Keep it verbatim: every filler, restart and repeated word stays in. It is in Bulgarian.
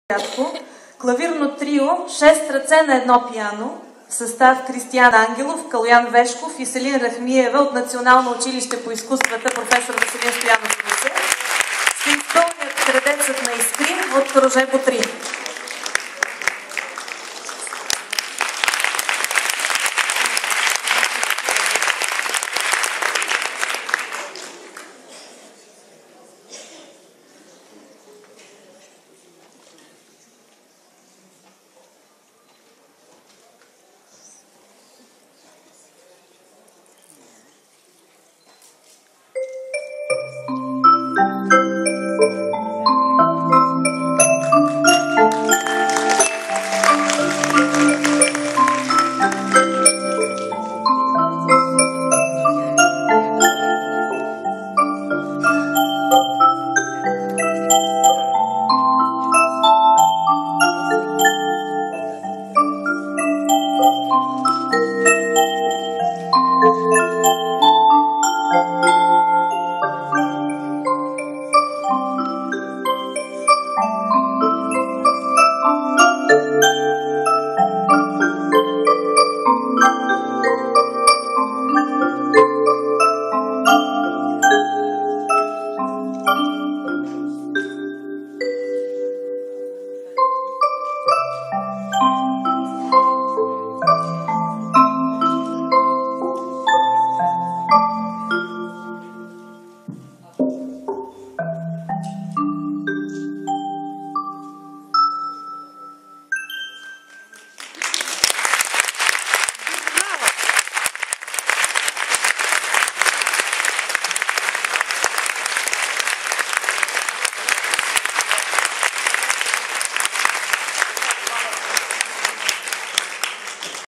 Клавирно трио шест ръце на едно пиано в състав Кристиян Ангелов, Калоян Вешков и Селин Рахмиева от Национално училище по изкуствата професор Веселин Стоянов ще изпълнят Крадецът на Искрин от Роже Ботри.